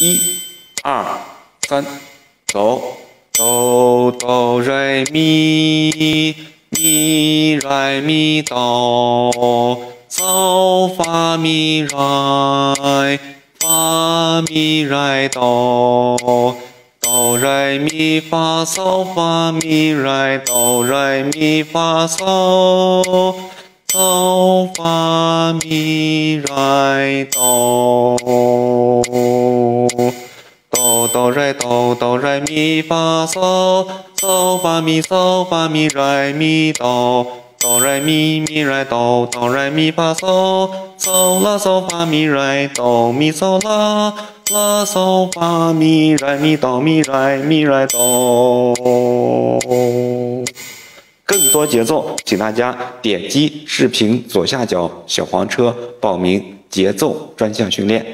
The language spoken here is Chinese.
1、2、3，走。哆哆来咪，咪来咪哆，嗦发咪来，发咪来哆，哆来咪发嗦发咪来哆来咪发嗦，嗦发咪来哆。哆来哆哆来咪发嗦，嗦发咪来咪哆，哆来咪咪来哆，哆来咪发嗦，嗦啦嗦发咪来哆咪嗦啦，啦嗦发咪来咪哆咪来哆。更多节奏，请大家点击视频左下角小黄车报名节奏专项训练。